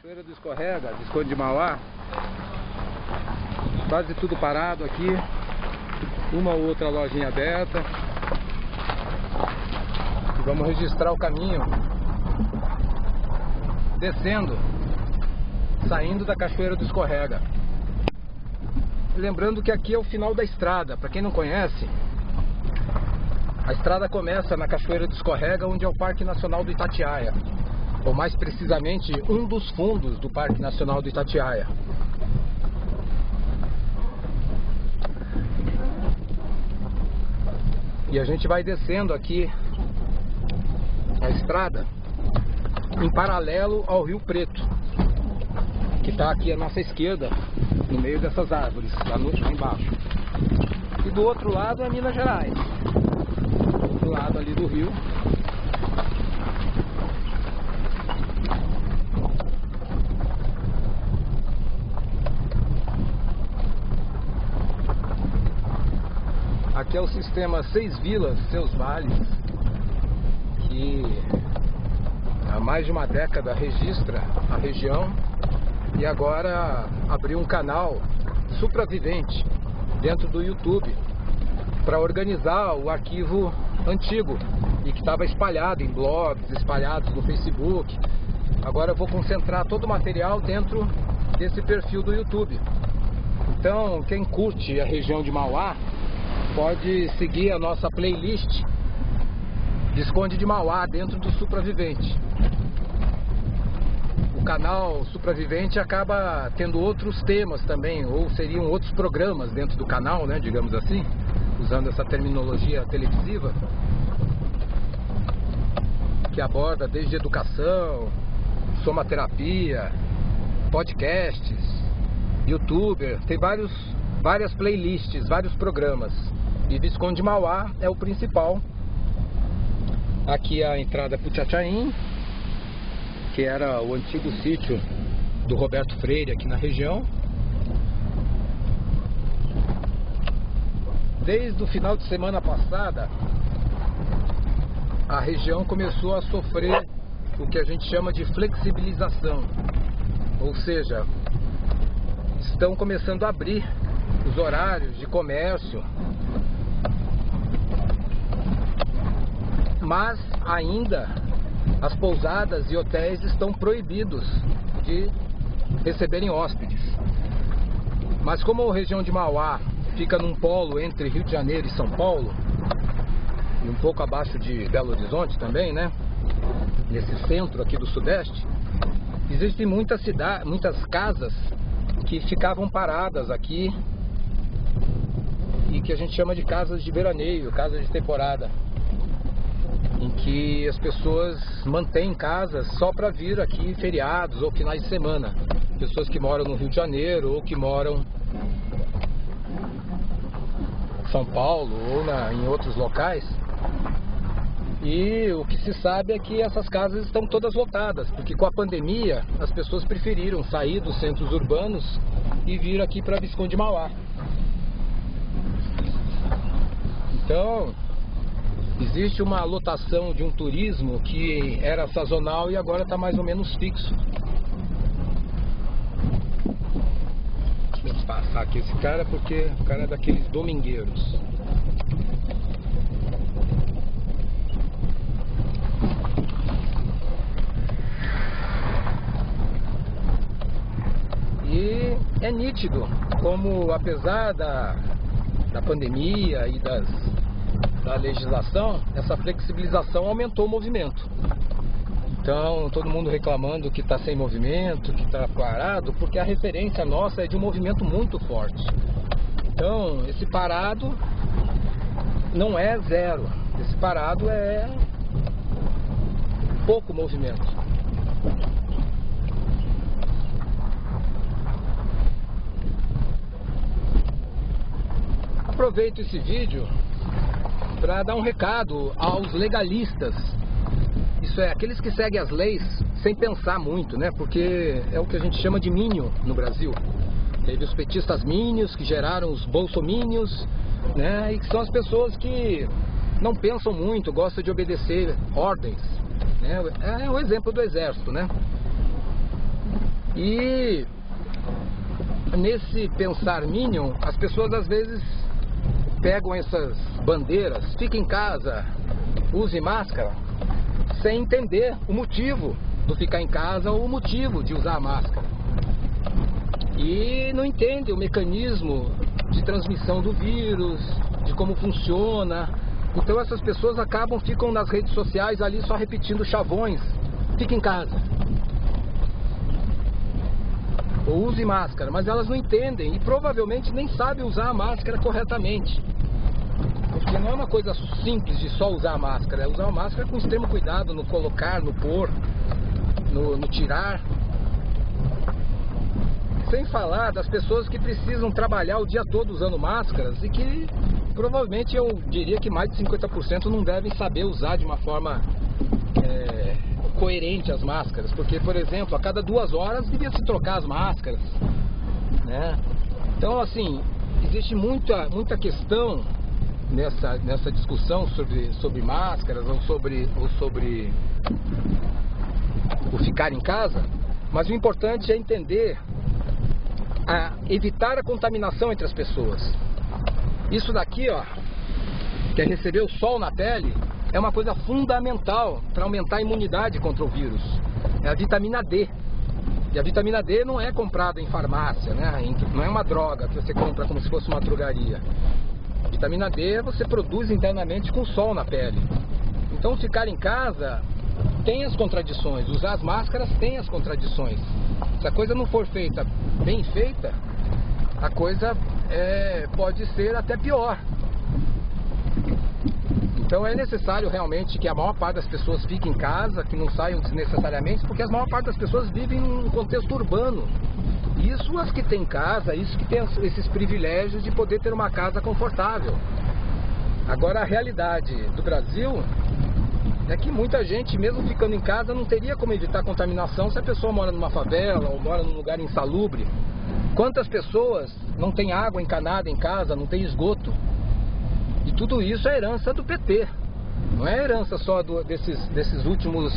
Cachoeira do Escorrega, Visconde de Mauá. Quase tudo parado aqui. Uma ou outra lojinha aberta. E vamos registrar o caminho descendo, saindo da Cachoeira do Escorrega. Lembrando que aqui é o final da estrada. Para quem não conhece, a estrada começa na Cachoeira do Escorrega, onde é o Parque Nacional do Itatiaia, ou mais precisamente um dos fundos do Parque Nacional do Itatiaia. E a gente vai descendo aqui a estrada em paralelo ao Rio Preto, que está aqui à nossa esquerda, no meio dessas árvores, lá embaixo. E do outro lado é Minas Gerais, do outro lado ali do rio. Aqui é o sistema Seis Vilas, Seus Vales, que há mais de uma década registra a região e agora abriu um canal Supravivente dentro do YouTube para organizar o arquivo antigo e que estava espalhado em blogs, espalhados no Facebook. Agora eu vou concentrar todo o material dentro desse perfil do YouTube. Então, quem curte a região de Mauá pode seguir a nossa playlist Visconde de Mauá dentro do Supravivente. O canal Supravivente acaba tendo outros temas também, ou seriam outros programas dentro do canal, né, digamos assim, usando essa terminologia televisiva, que aborda desde educação, somaterapia, podcasts, youtuber, tem várias playlists, vários programas. E Visconde de Mauá é o principal. Aqui a entrada para o Tchatchaim, que era o antigo sítio do Roberto Freire aqui na região. Desde o final de semana passada, a região começou a sofrer o que a gente chama de flexibilização. Ou seja, estão começando a abrir os horários de comércio, mas ainda as pousadas e hotéis estão proibidos de receberem hóspedes. Mas como a região de Mauá fica num polo entre Rio de Janeiro e São Paulo, e um pouco abaixo de Belo Horizonte também, né? Nesse centro aqui do Sudeste, existem muitas casas que ficavam paradas aqui e que a gente chama de casas de veraneio, casas de temporada, em que as pessoas mantêm casas só para vir aqui feriados ou finais de semana. Pessoas que moram no Rio de Janeiro ou que moram em São Paulo ou em outros locais. E o que se sabe é que essas casas estão todas lotadas, porque com a pandemia as pessoas preferiram sair dos centros urbanos e vir aqui para Visconde de Mauá. Então, existe uma lotação de um turismo que era sazonal e agora está mais ou menos fixo. Deixa eu passar aqui esse cara, porque o cara é daqueles domingueiros. E é nítido como, apesar da pandemia e da legislação, essa flexibilização aumentou o movimento. Então, todo mundo reclamando que está sem movimento, que está parado, porque a referência nossa é de um movimento muito forte. Então, esse parado não é zero, esse parado é pouco movimento. Aproveito esse vídeo para dar um recado aos legalistas, isso é, aqueles que seguem as leis sem pensar muito, né? Porque é o que a gente chama de mínio no Brasil. Teve os petistas mínios que geraram os bolsomínios, né? E que são as pessoas que não pensam muito, gostam de obedecer ordens, né? É o exemplo do exército, né? E nesse pensar mínimo, as pessoas às vezes pegam essas bandeiras, fica em casa, use máscara, sem entender o motivo do ficar em casa ou o motivo de usar a máscara. E não entende o mecanismo de transmissão do vírus, de como funciona. Então essas pessoas ficam nas redes sociais ali só repetindo chavões. Fica em casa. Ou use máscara, mas elas não entendem e provavelmente nem sabem usar a máscara corretamente. Porque não é uma coisa simples de só usar a máscara, é usar a máscara com extremo cuidado no colocar, no pôr, no tirar. Sem falar das pessoas que precisam trabalhar o dia todo usando máscaras e que provavelmente eu diria que mais de 50% não devem saber usar de uma forma coerente as máscaras, porque, por exemplo, a cada 2 horas devia se trocar as máscaras, né? Então, assim, existe muita questão nessa discussão sobre máscaras ou sobre o ficar em casa, mas o importante é entender, evitar a contaminação entre as pessoas. Isso daqui, ó, que é receber o sol na pele, é uma coisa fundamental para aumentar a imunidade contra o vírus. É a vitamina D. E a vitamina D não é comprada em farmácia, né? Não é uma droga que você compra como se fosse uma drogaria. A vitamina D você produz internamente com o sol na pele. Então ficar em casa tem as contradições, usar as máscaras tem as contradições. Se a coisa não for feita, bem feita, a coisa pode ser até pior. Então é necessário realmente que a maior parte das pessoas fique em casa, que não saiam desnecessariamente, porque a maior parte das pessoas vivem num contexto urbano. Isso as que têm casa, isso que tem esses privilégios de poder ter uma casa confortável. Agora a realidade do Brasil é que muita gente, mesmo ficando em casa, não teria como evitar contaminação se a pessoa mora numa favela ou mora num lugar insalubre. Quantas pessoas não têm água encanada em casa, não tem esgoto? E tudo isso é herança do PT. Não é herança só desses últimos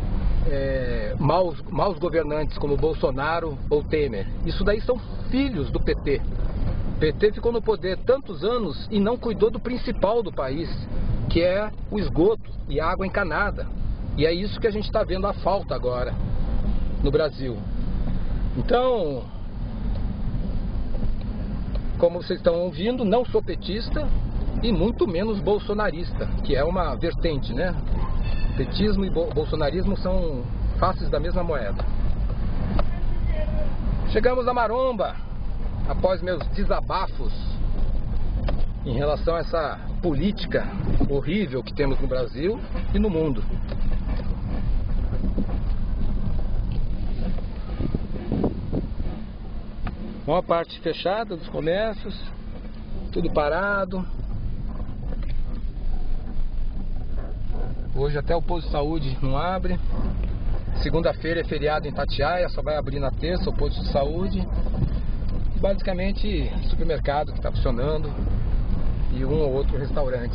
maus governantes como Bolsonaro ou Temer. Isso daí são filhos do PT. O PT ficou no poder tantos anos e não cuidou do principal do país, que é o esgoto e a água encanada. E é isso que a gente está vendo a falta agora no Brasil. Então, como vocês estão ouvindo, não sou petista e muito menos bolsonarista, que é uma vertente, né? Petismo e bolsonarismo são faces da mesma moeda. Chegamos a Maromba, após meus desabafos em relação a essa política horrível que temos no Brasil e no mundo. Uma parte fechada dos comércios, tudo parado. Hoje até o posto de saúde não abre. Segunda-feira é feriado em Itatiaia, só vai abrir na terça o posto de saúde. Basicamente supermercado que está funcionando e um ou outro restaurante.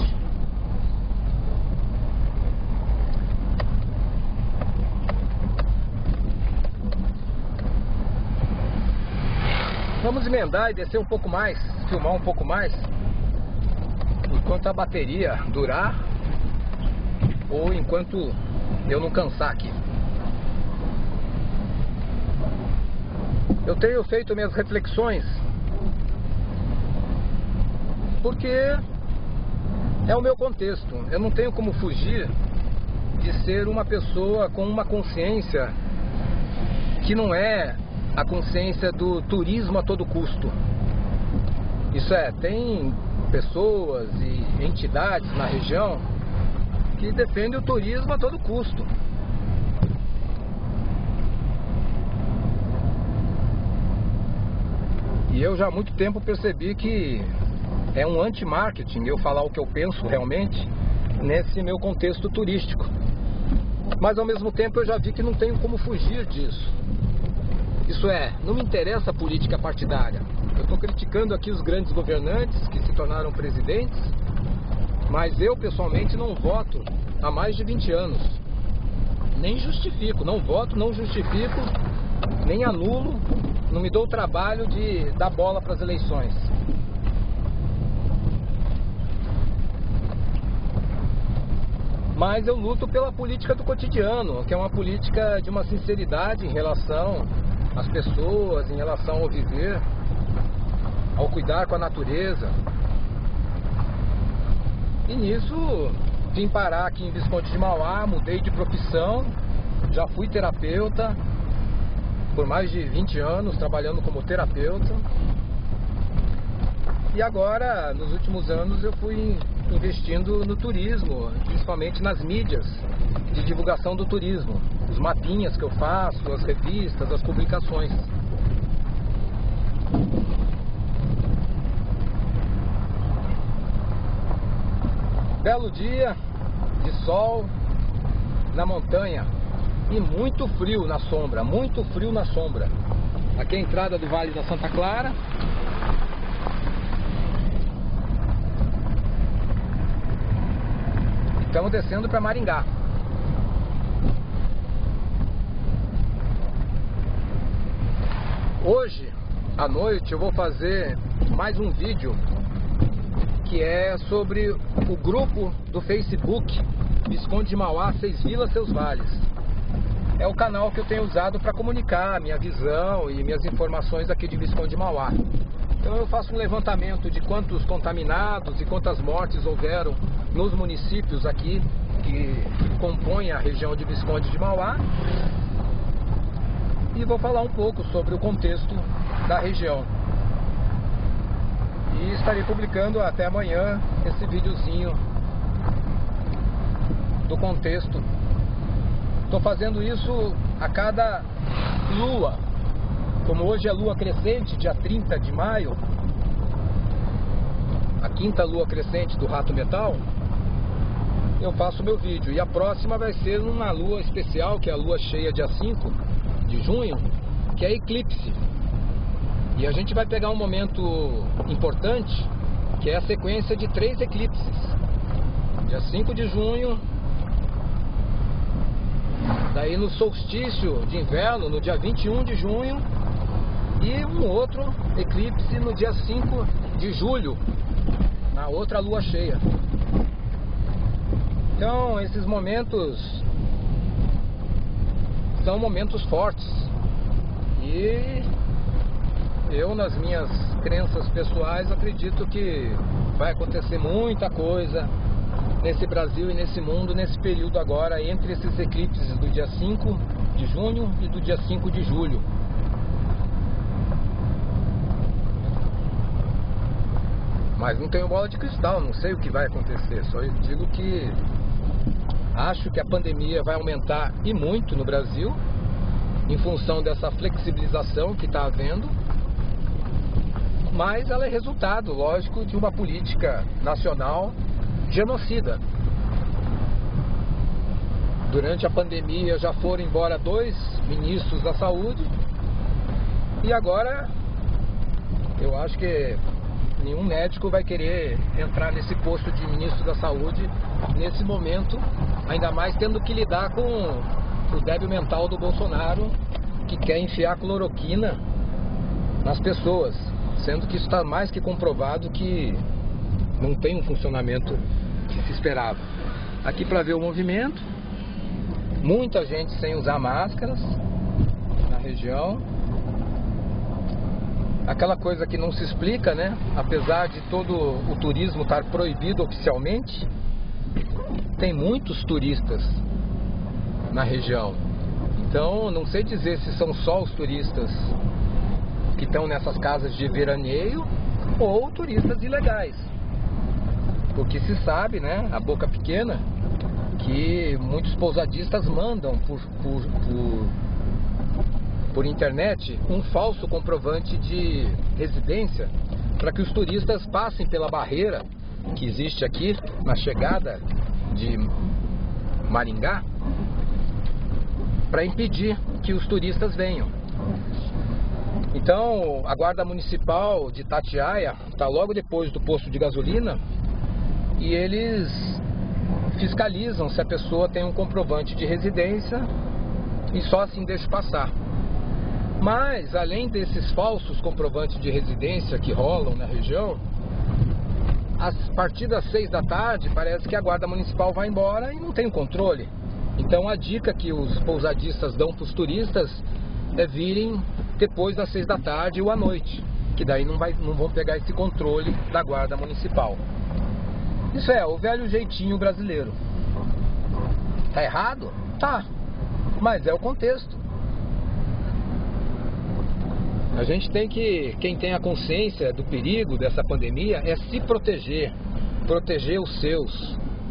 Vamos emendar e descer um pouco mais, filmar um pouco mais, enquanto a bateria durar ou enquanto eu não cansar aqui. Eu tenho feito minhas reflexões porque é o meu contexto. Eu não tenho como fugir de ser uma pessoa com uma consciência que não é a consciência do turismo a todo custo. Isso é, tem pessoas e entidades na região que defendem o turismo a todo custo. E eu já há muito tempo percebi que é um anti-marketing eu falar o que eu penso realmente nesse meu contexto turístico. Mas ao mesmo tempo eu já vi que não tenho como fugir disso. Isso é, não me interessa a política partidária. Eu estou criticando aqui os grandes governantes que se tornaram presidentes, mas eu pessoalmente não voto há mais de 20 anos. Nem justifico, não voto, não justifico nem anulo, não me dou o trabalho de dar bola para as eleições. Mas eu luto pela política do cotidiano, que é uma política de uma sinceridade em relação às pessoas, em relação ao viver, ao cuidar com a natureza. E nisso vim parar aqui em Visconde de Mauá, mudei de profissão, já fui terapeuta por mais de 20 anos, trabalhando como terapeuta. E agora, nos últimos anos, eu fui investindo no turismo, principalmente nas mídias de divulgação do turismo, os mapinhas que eu faço, as revistas, as publicações. Belo dia de sol na montanha e muito frio na sombra, muito frio na sombra. Aqui é a entrada do Vale da Santa Clara. Estamos descendo para Maringá. Hoje à noite eu vou fazer mais um vídeo que é sobre o grupo do Facebook Visconde de Mauá, 6 Vilas, Seus Vales. É o canal que eu tenho usado para comunicar a minha visão e minhas informações aqui de Visconde de Mauá. Então eu faço um levantamento de quantos contaminados e quantas mortes houveram nos municípios aqui que compõem a região de Visconde de Mauá. E vou falar um pouco sobre o contexto da região. E estarei publicando até amanhã esse videozinho do contexto. Estou fazendo isso a cada lua. Como hoje é lua crescente, dia 30 de maio, a quinta lua crescente do Rato Metal, eu faço meu vídeo. E a próxima vai ser uma lua especial, que é a lua cheia dia 5 de junho, que é eclipse. E a gente vai pegar um momento importante, que é a sequência de 3 eclipses. Dia 5 de junho, daí no solstício de inverno, no dia 21 de junho, e um outro eclipse no dia 5 de julho, na outra lua cheia. Então, esses momentos são momentos fortes. E eu, nas minhas crenças pessoais, acredito que vai acontecer muita coisa nesse Brasil e nesse mundo, nesse período agora, entre esses eclipses do dia 5 de junho e do dia 5 de julho. Mas não tenho bola de cristal, não sei o que vai acontecer. Só digo que acho que a pandemia vai aumentar e muito no Brasil, em função dessa flexibilização que está havendo. Mas ela é resultado, lógico, de uma política nacional genocida. Durante a pandemia já foram embora 2 ministros da saúde. E agora eu acho que nenhum médico vai querer entrar nesse posto de ministro da saúde nesse momento, ainda mais tendo que lidar com o débil mental do Bolsonaro, que quer enfiar cloroquina nas pessoas, sendo que isso está mais que comprovado que não tem um funcionamento que se esperava. Aqui para ver o movimento, muita gente sem usar máscaras na região. Aquela coisa que não se explica, né? Apesar de todo o turismo estar proibido oficialmente, tem muitos turistas na região. Então, não sei dizer se são só os turistas que estão nessas casas de veraneio ou turistas ilegais. Porque se sabe, né, a boca pequena, que muitos pousadistas mandam por internet um falso comprovante de residência para que os turistas passem pela barreira que existe aqui na chegada de Maringá, para impedir que os turistas venham. Então a Guarda Municipal de Itatiaia está logo depois do posto de gasolina e eles fiscalizam se a pessoa tem um comprovante de residência e só assim deixa passar. Mas, além desses falsos comprovantes de residência que rolam na região, a partir das 6 da tarde parece que a guarda municipal vai embora e não tem o controle. Então a dica que os pousadistas dão para os turistas é virem depois das 6 da tarde ou à noite, que daí não vão pegar esse controle da guarda municipal. Isso é o velho jeitinho brasileiro. Tá errado? Tá, mas é o contexto. A gente tem que, quem tem a consciência do perigo dessa pandemia, é se proteger, proteger os seus.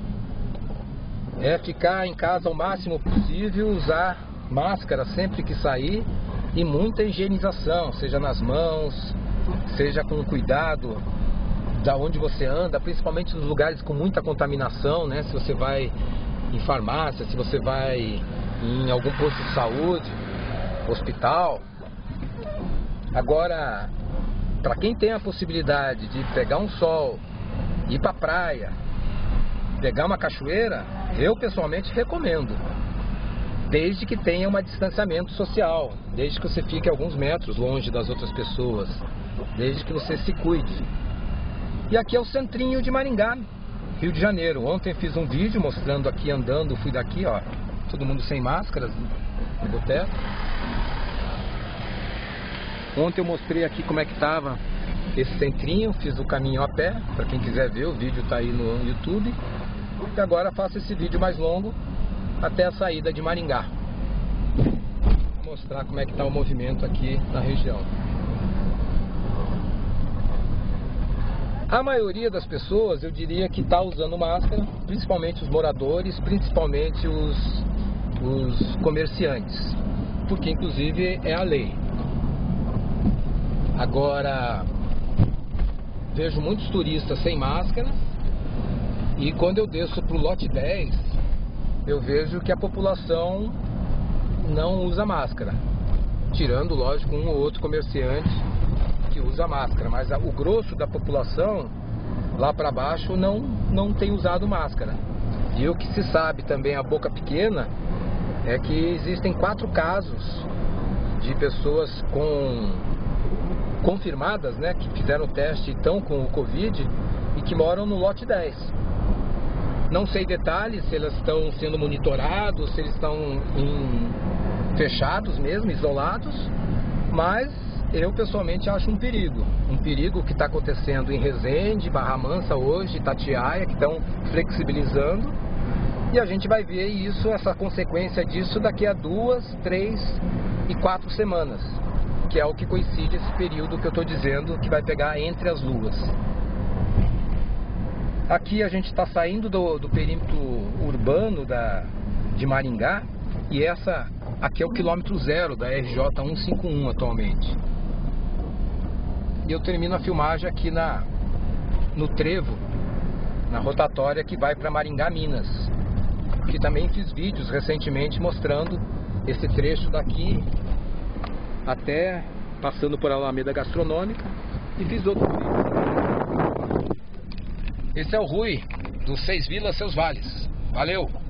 É ficar em casa o máximo possível, usar máscara sempre que sair e muita higienização, seja nas mãos, seja com cuidado da onde você anda, principalmente nos lugares com muita contaminação, né? Se você vai em farmácia, se você vai em algum posto de saúde, hospital. Agora, para quem tem a possibilidade de pegar um sol, ir para a praia, pegar uma cachoeira, eu pessoalmente recomendo. Desde que tenha um distanciamento social, desde que você fique alguns metros longe das outras pessoas, desde que você se cuide. E aqui é o centrinho de Maringá, Rio de Janeiro. Ontem eu fiz um vídeo mostrando aqui andando, fui daqui, ó, todo mundo sem máscaras no boteco. Ontem eu mostrei aqui como é que estava esse centrinho, fiz o caminho a pé, para quem quiser ver, o vídeo está aí no YouTube. E agora faço esse vídeo mais longo até a saída de Maringá. Vou mostrar como é que está o movimento aqui na região. A maioria das pessoas, eu diria que está usando máscara, principalmente os moradores, principalmente os comerciantes, porque inclusive é a lei. Agora, vejo muitos turistas sem máscara e quando eu desço para o lote 10, eu vejo que a população não usa máscara, tirando, lógico, um ou outro comerciante que usa máscara, mas o grosso da população lá para baixo não tem usado máscara. E o que se sabe também, a boca pequena, é que existem 4 casos de pessoas confirmadas, né, que fizeram o teste e estão com o Covid e que moram no lote 10. Não sei detalhes, se elas estão sendo monitorados, se eles estão fechados mesmo, isolados, mas eu pessoalmente acho um perigo que está acontecendo em Resende, Barra Mansa hoje, Itatiaia, que estão flexibilizando, e a gente vai ver isso, essa consequência disso daqui a 2, 3 e 4 semanas, que é o que coincide esse período que eu estou dizendo que vai pegar entre as luas. Aqui a gente está saindo do perímetro urbano de Maringá, e essa aqui é o quilômetro 0 da RJ 151 atualmente. E eu termino a filmagem aqui no trevo, na rotatória que vai para Maringá, Minas, que também fiz vídeos recentemente mostrando esse trecho daqui até passando por Alameda Gastronômica, e fiz outro vídeo. Esse é o Rui, dos 6 Vilas, Seus Vales. Valeu!